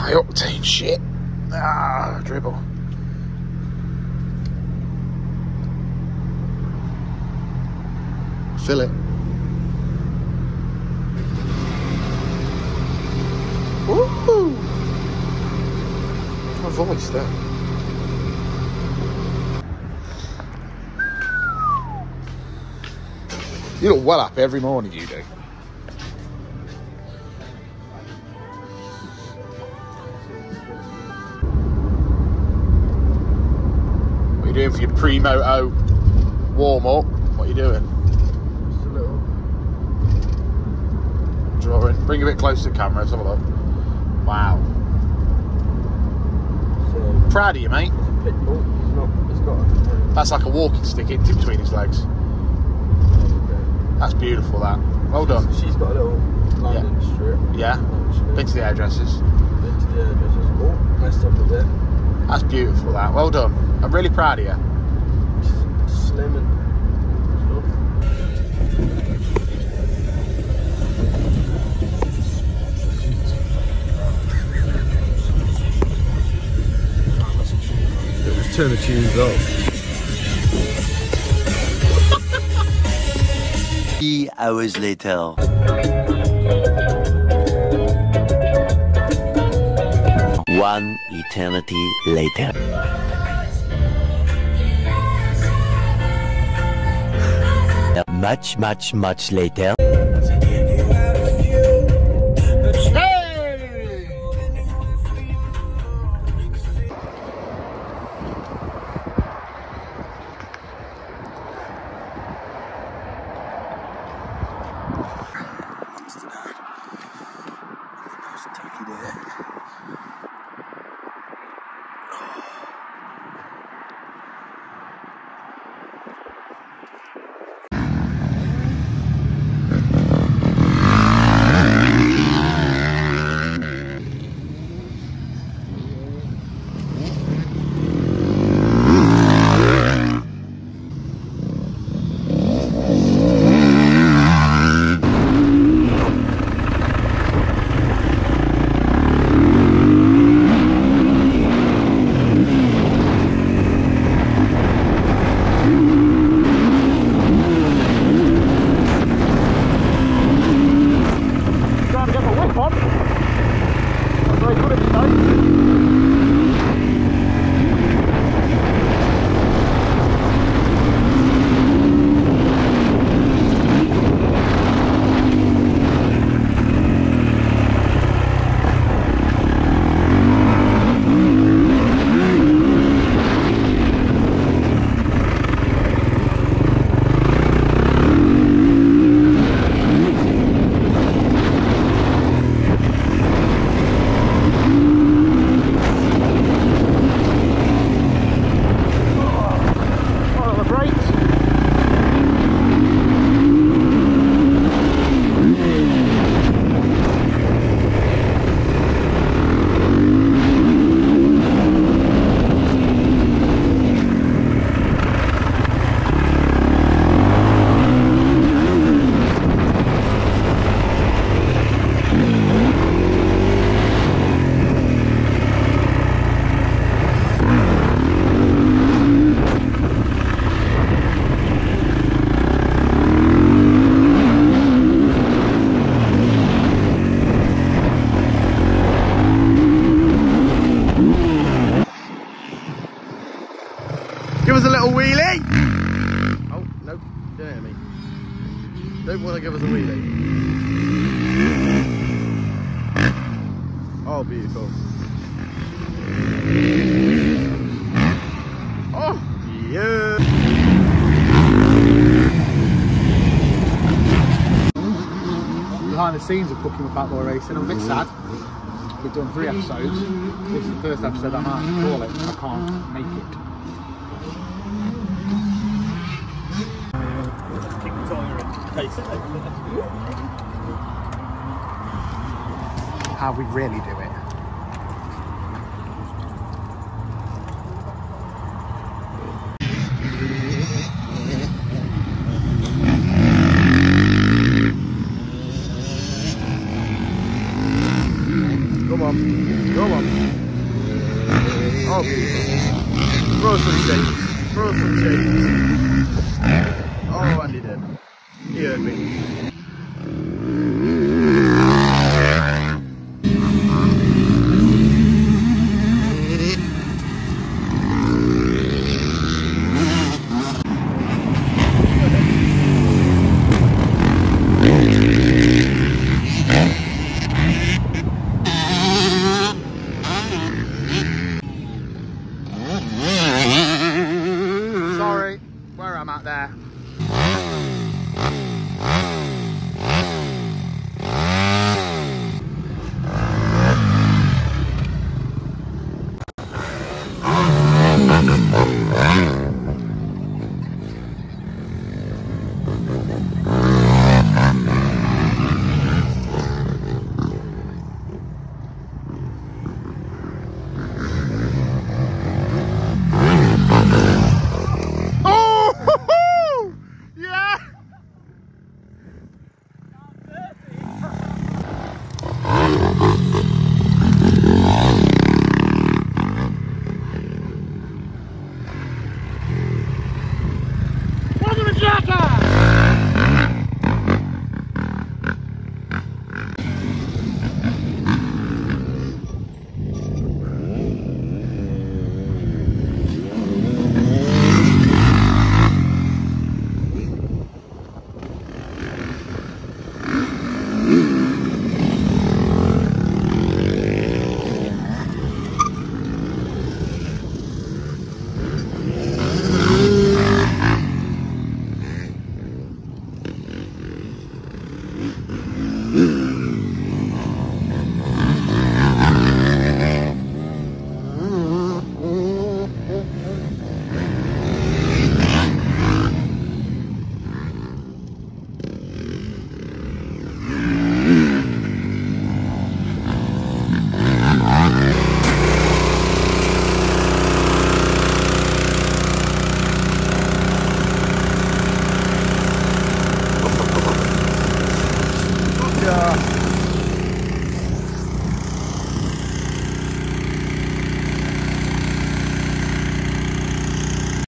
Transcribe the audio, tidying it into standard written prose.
high octane shit. Ah, dribble. Fill it. Woo! My voice there. You look well up every morning, you do. What are you doing for your pre-moto warm-up? What are you doing? Just a little drawing. Bring a bit closer to the camera, let's have a look. Wow. So, proud of you, mate. it's a pit bull. He's got That's like a walking stick in between his legs. That's beautiful, that. Well done. She's got a little landing strip. Yeah. Actually. Been to the hairdressers. Been to the hairdressers. Oh, messed up a bit. That's beautiful, that. Well done. I'm really proud of you. Just slim and turn the tunes off. 3 hours later. One eternity later. Much later. Give us a little wheelie. Oh, no, don't hear me. Don't want to give us a wheelie. Oh, beautiful. Oh, yeah. Behind the scenes of Cooking with Fat Boy Racing, I'm a bit sad. We've done 3 episodes. This is the first episode I might have to call it. I can't make it. How we really do it. Come on, come on. Oh, throw some shapes. Throw some shapes. Oh, Andy did. He heard me.